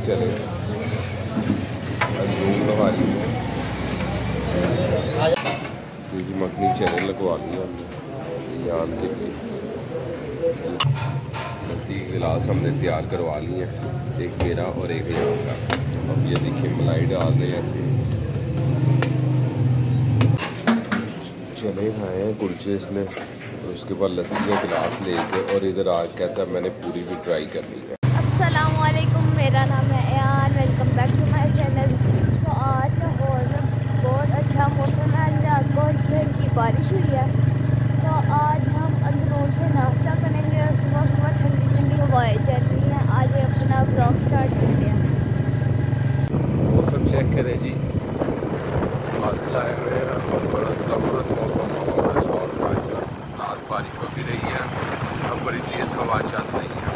चने अंदरूम लोहारी में जी मखनी चने लगवा लिया हमने यान के लिए। लस्सी गिलास हमने तैयार करवा लिए हैं, एक मेरा और एक यान का। अब ये देखिए मलाई डाल रहे हैं इसमें। चने खाए हैं कुलचे इसने, और उसके बाद लस्सी का गिलास लेके, और इधर आज कहता है मैंने पूरी भी ट्राई करनी है। अस्सलाम वालेकुम, मेरा नाम है यान, welcome back to my channel. तो आज लाहौर में बहुत अच्छा मौसम है, रात को हल्की हल्की बारिश हुई है। तो आज हम अंदरून से नाश्ता करेंगे और सुबह सुबह ठंडी ठंडी हवाएं चल रही हैं। आज अपना ब्लॉग स्टार्ट करते हैं। मौसम चेक करें जी, बादल आए हुए हैं और बड़ा ज़बरदस्त मौसम और रात बारिश होती रही है। अब बड़ी तेज हवा चल रही है।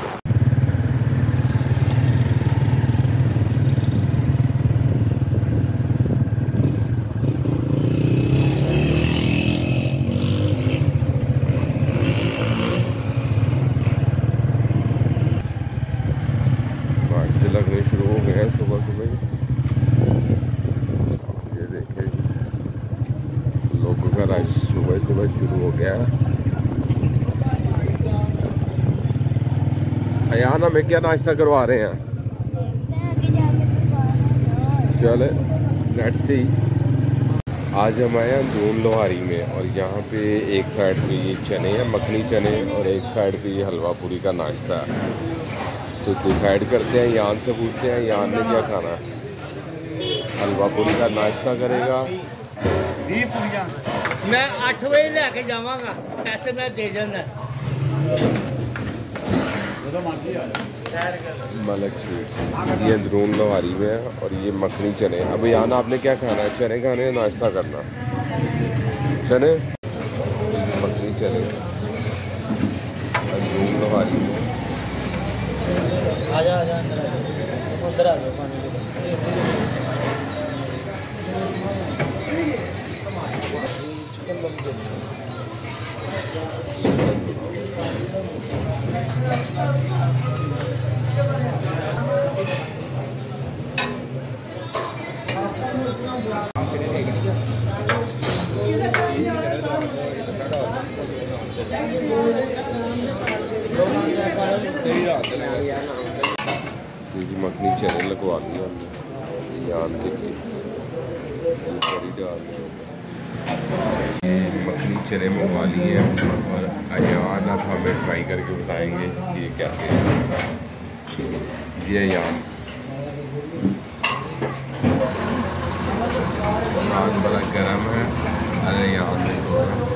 बारिशें लगने शुरू हो गए हैं सुबह सुबह। ये देखें जी, लोगों का रश सुबह सुबह शुरू हो गया है। अयान हमें क्या नाश्ता करवा रहे हैं? चले लेट्स सी। आज हम आए हैं अंदरून लोहारी में, और यहाँ पे एक साइड पे ये चने हैं, मखनी चने, और एक साइड पे ये हलवा पूरी का नाश्ता है। तो डिसाइड करते हैं, यान से पूछते हैं यान ने क्या खाना है। हलवा पूरी का नाश्ता करेगा। मैं 8 बजे लेके जावांगा, ऐसे मैं दे जाना। मलक स्वीट्स ये अंदरून लोहारी में है, और ये मखनी चने। अब यान आपने क्या खाना है? चने खाने या नाश्ता करना? चने, मखनी चने अंदरून लोहारी में। आजा आजा अंदर आ जाओ पानी के। जी मखनी चने लगवा लिया हमने यान के लिए। मखनी चने मंगवा लिए हैं, और अयान अब हमें ट्राई करके बताएंगे कि ये कैसे है। ये अयान नान बड़ा गर्म है। अरे यान देखो,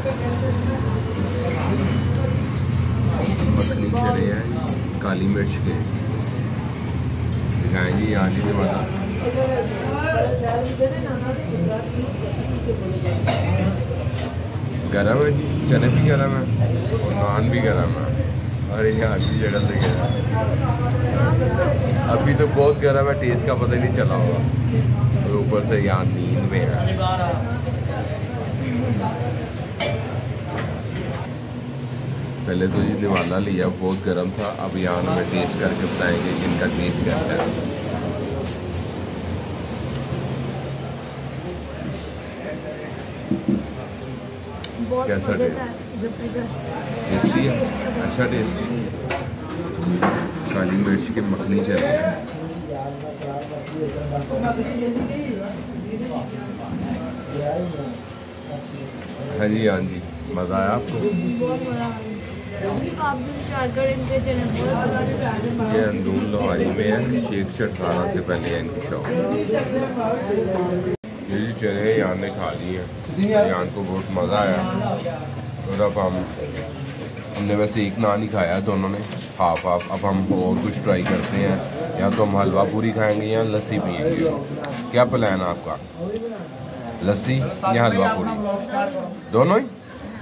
मखनी चने हैं काली मिर्च के। दिखाएं जी यहाँ जी वाला। गरम है जी, चने भी गरम है और नान भी गरम है। अरे यहाँ की जगह लगे अभी तो बहुत गरम है, टेस्ट का पता ही नहीं चला होगा। और ऊपर से यहाँ नींद में है। पहले तो ये निवाला लिया, बहुत गर्म था। अब यहाँ हमें टेस्ट करके बताएंगे कि इनका टेस्ट कैसा है। कैसा टेस्टी है? अच्छा टेस्टी। काली मिर्च की मखनी चाहिए। हाँ जी हाँ जी, मज़ा आया आपको? ये अंदरून लोहारी में है, शेख चट्टाना से पहले है इनकी शॉप। ये जी चने यान ने खा लिए हैं, यान को बहुत मज़ा आया। और अब हमने वैसे एक नान ही खाया है दोनों ने, हाफ हाफ। अब हम और कुछ ट्राई करते हैं, या तो हम हलवा पूरी खाएंगे या लस्सी पिएंगे। क्या प्लान है आपका? लस्सी या हलवा पूरी? दोनों ही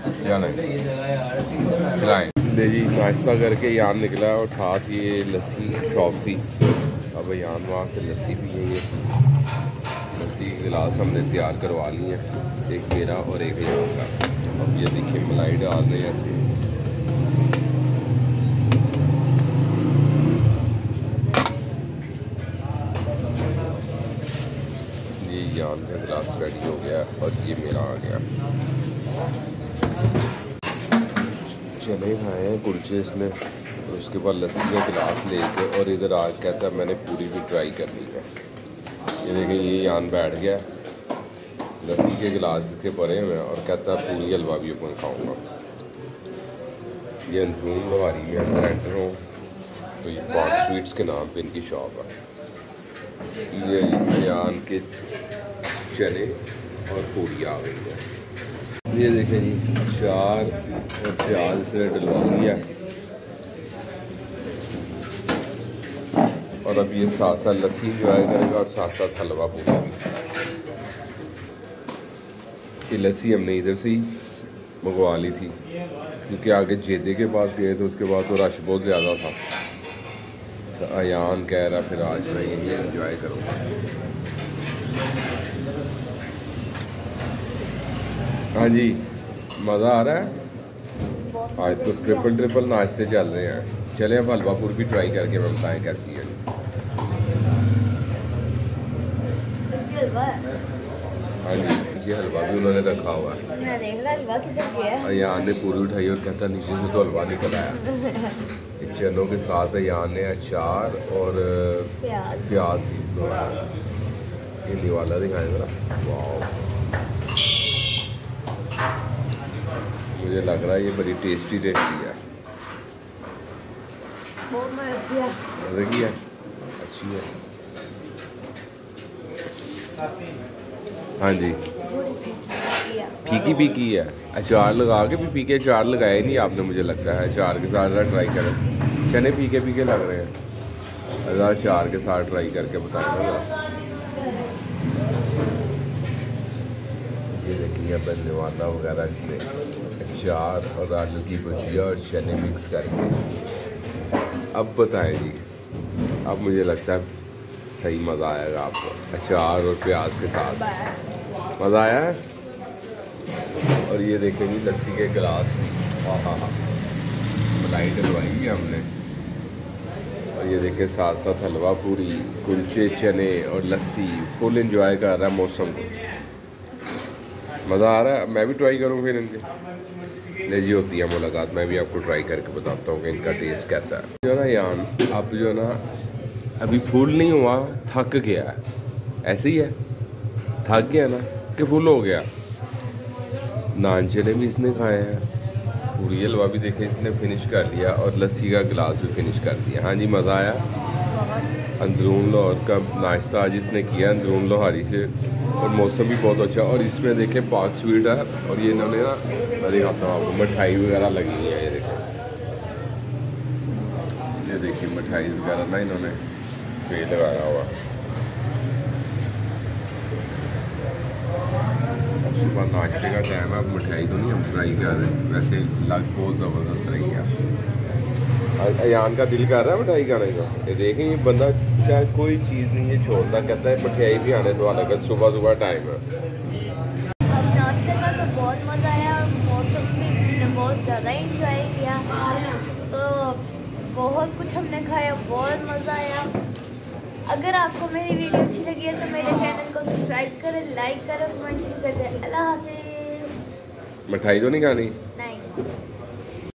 चलाएं। जी नाश्ता करके यान निकला, और साथ ये लस्सी शॉप थी। अब यान वहाँ से लस्सी पिएंगे। लस्सी के गिलास हमने तैयार करवा लिए हैं, एक मेरा और एक यान का। अब ये देखिए मलाई डाल रहे हैं इसमें। गिलास रेडी हो गया और ये मेरा आ गया। चने खाए हैं कुलचे इसने, और उसके बाद लस्सी का गिलास लेके और इधर आज कहता है मैंने पूरी भी ट्राई करनी है। ये देखें ये यान बैठ गया लस्सी के गिलास के परे में और कहता है पूरी हलवा भी अपन खाऊँगा। ये अंदरून लोहारी में अंदर एंटर हो तो ये पॉट स्वीट्स के नाम पे इनकी शॉप है। ये यान के चने और पूरी आ गई है। ये देखें जी अचार और प्याज से डलवा दिया और अब ये साथ साथ लस्सी इंजॉय करेगा और साथ साथ हलवा पूरा भी। ये लस्सी हमने इधर से ही मंगवा ली थी क्योंकि आगे जेदे के पास गए थे, उसके बाद तो रश बहुत ज़्यादा था। तो अयान कह रहा फिर आज मैं यही इंजॉय करूँगा। हाँ जी मज़ा आ रहा है। आज तो ट्रिपल नाश्ते चल रहे हैं। चले अब हलवापुर भी ट्राई करके मैं बताएँ कैसी है। हाँ जी ये हलवा भी उन्होंने रखा हुआ है। अयान ने पूरी उठाई और कहता नीचे से तो हलवा निकल आया। चनों के साथ अयान ने अचार और प्याज भी बनाया। ये निवाला दिखाए ज़रा। वाह मुझे लग रहा है ये बड़ी टेस्टी है। मज़े की है, अच्छी है। हाँ जी फीकी है। अचार लगा के भी फीके अचार लगाया ही नहीं आपने, मुझे लगता है अचार के साथ ट्राई करें। चने फीके लग रहे हैं। अगर अचार के साथ ट्राई करके बताएंगे। ये देखिए बनने वाला वगैरह इसमें अचार और आलू की भुजिया और चने मिक्स करके। अब बताएं जी, अब मुझे लगता है सही मज़ा आएगा आपको अचार और प्याज के साथ। मज़ा आया है। और ये देखेंगे लस्सी के गिलास। हाँ मलाई डलवाई है हमने। और ये देखें साथ साथ हलवा पूरी कुलचे चने और लस्सी। फुल एंजॉय कर रहा है मौसम को। मज़ा आ रहा है। मैं भी ट्राई करूँ फिर इनके ले जी होती है मुलाकात। मैं भी आपको ट्राई करके बताता हूँ कि इनका टेस्ट कैसा है। जो ना यान आप जो ना अभी फुल नहीं हुआ, थक गया है। ऐसे ही है, थक गया ना कि फुल हो गया। नान चने भी इसने खाए हैं, पूरी हलवा भी देखे इसने फिनिश कर लिया और लस्सी का गिलास भी फिनिश कर दिया। हाँ जी मज़ा आया। अंदरून लाहौर का नाश्ता आज इसने किया अंदरून लोहारी से और मौसम भी बहुत अच्छा। और इसमें देखें पाक स्वीट है और ये इन्होंने ना मैं दिखाता हूँ आपको मिठाई वगैरह लगी हुई है। ये देखिए मिठाई वगैरह ना इन्होंने पे लगाया हुआ। सुबह नाश्ते का टाइम है, अब मिठाई तो नहीं हम ट्राई कर रहे, वैसे लग बहुत ज़बरदस्त रही है। अयान का दिल कर रहा है मिठाई खाने का। ये देखें ये बंदा क्या कोई चीज़ नहीं है छोड़ता, कहता है मिठाई भी आने दो। अलग सुबह टाइम है। अब नाश्ते का तो बहुत मज़ा आया और मौसम भी हमने बहुत ज़्यादा इंजॉय किया। तो बहुत कुछ हमने खाया, बहुत मज़ा आया। अगर आपको मेरी वीडियो अच्छी लगी है तो मेरे चैनल को सब्सक्राइब करें, लाइक करें, कमेंट कर दें। अल्लाह हाफिज़। मिठाई तो नहीं खानी? नहीं।